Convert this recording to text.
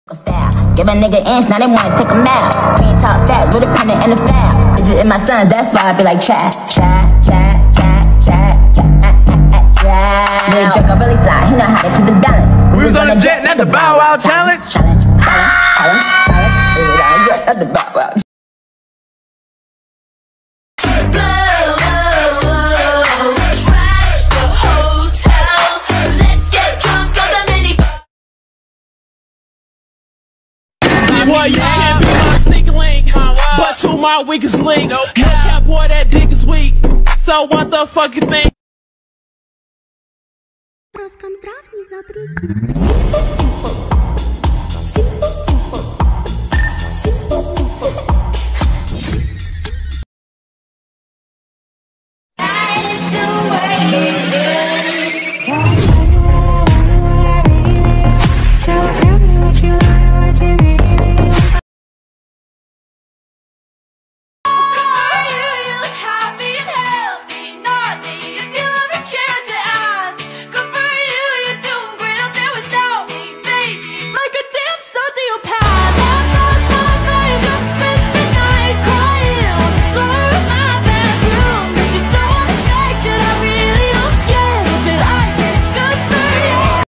Style. Give a nigga inch, now they wanna take a mile. Queen top fat, with a pennant and a foul. Bitches in my sons, that's why I be like chat. Big Draco really fly, he know how to keep his balance. We was on a jet, not the Bow Wow challenge. We was on a jet, not the Bow Wow. Trash the hotel. Let's get drunk on the mini bar. Boy, you can't be my sneaker link, but you my weakest link. No cap, boy, that dick is weak. So what the fuck you think? Роскомздрав не запретит.